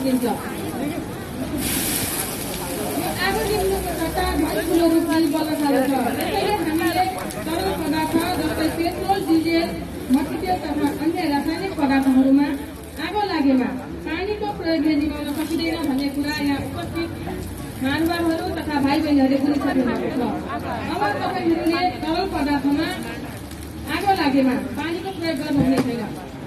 सकिन्छ। आगो निम्नुको सट्टा ठुलो रूपमा बल्ल थाल्छ। त्यसैले हामीले तरल पदार्थ जस्तै पेट्रोल, डिजेल, मट्टितेल तथा अन्य रासायनिक पदार्थहरूमा आगो लागेमा पानीको प्रयोगले निभाउन सकिँदैन भन्ने कुरा यहाँ उपस्थित महानुभावहरू तथा भाइ बहिनीहरूले बुझिसक्नु भएको छ। अब तपाईँहरूले तरल पदार्थमा आगो लागेमा पानीको प्रयोग गर्नुहुने छैन।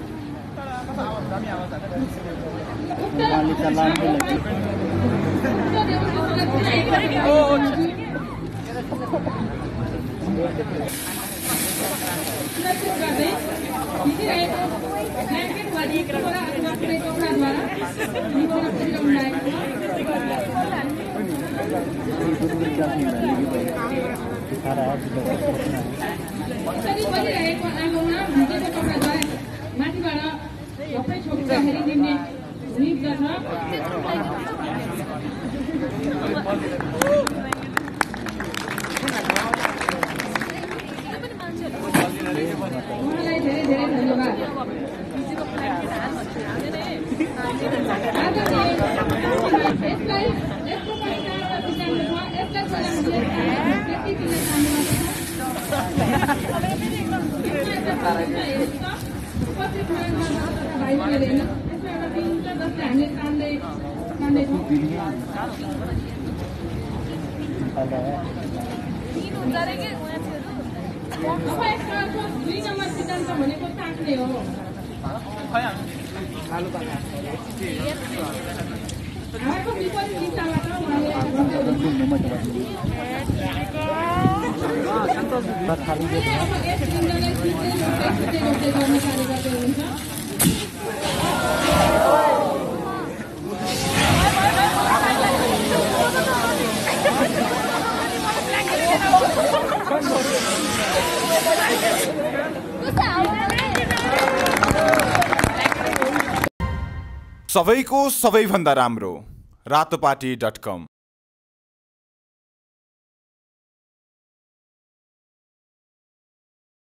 बलिरहेको आगोमा भिजेको कपडाद्वारा माथिबाट सबै छोप्दाखेरि निम्ने निप्दछ। उहाँलाई धेरै धेरै धन्यवाद। यसलाई यसको पनि कारण विचार्नु छ। यसलाई व्यक्ति किन भाइ बहिनीले हेर्नु यसमा एउटा फिल्म छ जसले हामीले तान्दैछौँ। अब यसको 2 नम्बर सिद्धान्त भनेको ताक्ने हो। हावाको विपरीत दिशाबाट उहाँले गर्ने कार्य गर्दै हुनुहुन्छ। सबैको सबैभन्दा राम्रो रातोपाटी.com